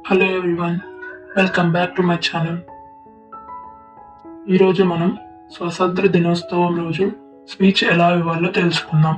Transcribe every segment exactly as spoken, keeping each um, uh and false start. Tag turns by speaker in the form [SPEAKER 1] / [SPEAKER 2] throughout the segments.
[SPEAKER 1] Hello everyone, welcome back to my channel. ఈరోజు మనం స్వాతంత్ర దినోత్సవం రోజు స్పీచ్ ఎలా ఇవ్వాలో తెలుసుకుందాం.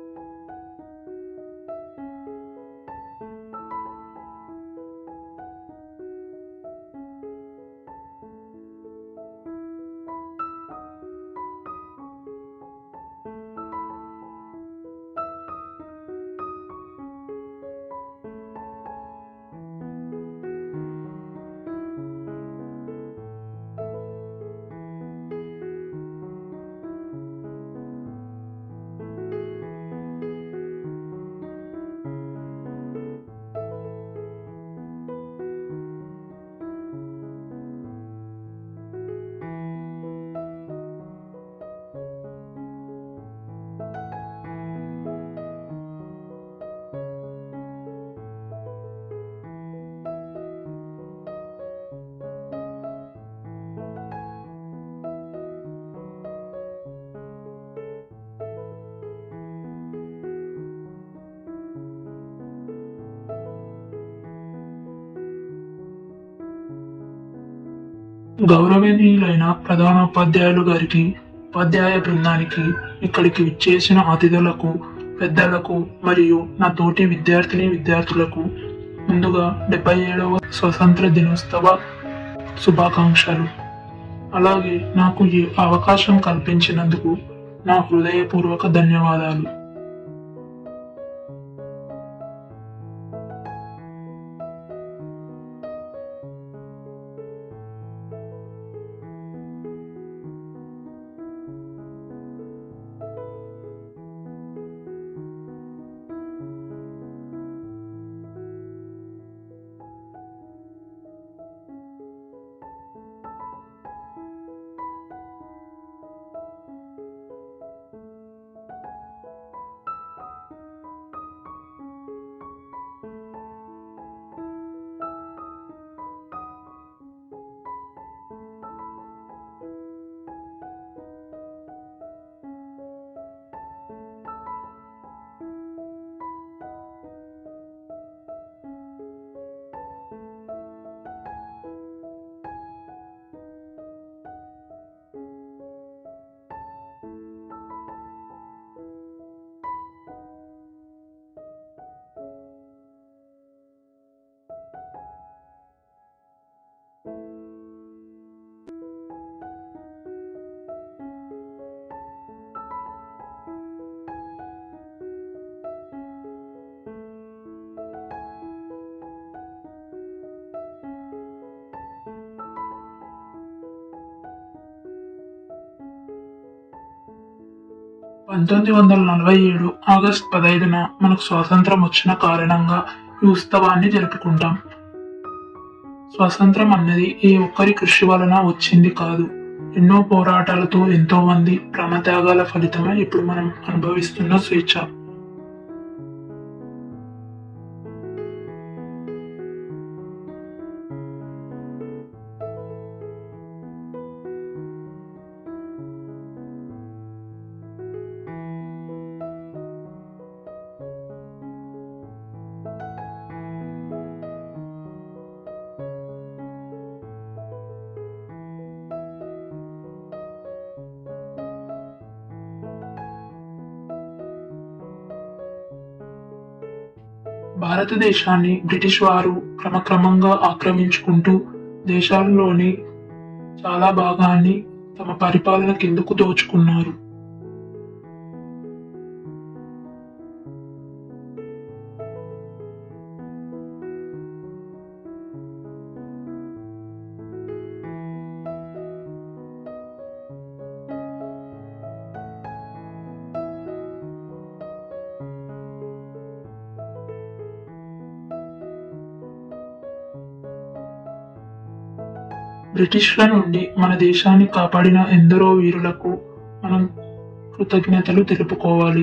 [SPEAKER 1] గౌరవనీయులైన ప్రధానోపాధ్యాయులు గారికి, ఉపాధ్యాయ బృందానికి, ఇక్కడికి విచ్చేసిన అతిథులకు, పెద్దలకు మరియు నా తోటి విద్యార్థిని విద్యార్థులకు ముందుగా డెబ్బై ఏడవ స్వతంత్ర దినోత్సవ శుభాకాంక్షలు. అలాగే నాకు ఈ అవకాశం కల్పించినందుకు నా హృదయపూర్వక ధన్యవాదాలు. పంతొమ్మిది వందల నలభై ఏడు ఆగస్టు పదైదున మనకు స్వాతంత్రం వచ్చిన కారణంగా ఈ ఉత్సవాన్ని జరుపుకుంటాం. స్వాతంత్రం అన్నది ఏ ఒక్కరి కృషి వలన వచ్చింది కాదు. ఎన్నో పోరాటాలతో ఎంతో మంది ప్రాణత్యాగాల ఫలితమే ఇప్పుడు మనం అనుభవిస్తున్న స్వేచ్ఛ. భారతదేశాన్ని బ్రిటిష్ వారు క్రమక్రమంగా ఆక్రమించుకుంటూ దేశాలలోని చాలా భాగాన్ని తమ పరిపాలన కిందకు దోచుకున్నారు. బ్రిటిష్ల నుండి మన దేశాన్ని కాపాడిన ఎందరో వీరులకు మనం కృతజ్ఞతలు తెలుపుకోవాలి.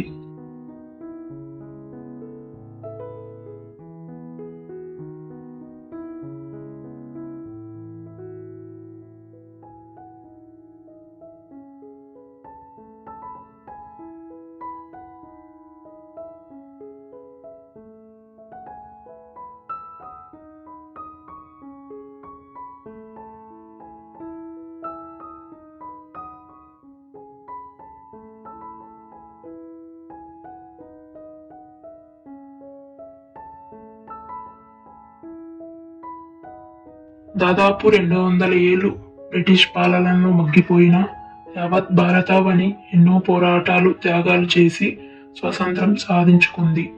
[SPEAKER 1] దాదాపు రెండు వందల ఏళ్లు బ్రిటిష్ పాలనలో మగ్గిపోయిన యావత్ భారతావని ఎన్నో పోరాటాలు త్యాగాలు చేసి స్వతంత్రం సాధించుకుంది.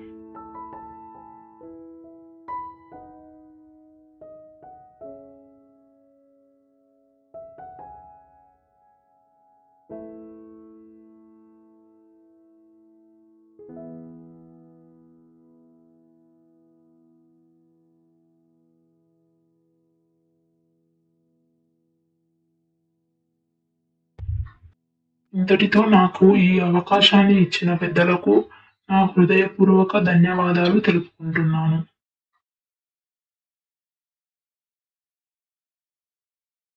[SPEAKER 1] ఇంతటితో నాకు ఈ అవకాశాన్ని ఇచ్చిన పెద్దలకు నా హృదయపూర్వక ధన్యవాదాలు తెలుపుకుంటున్నాను.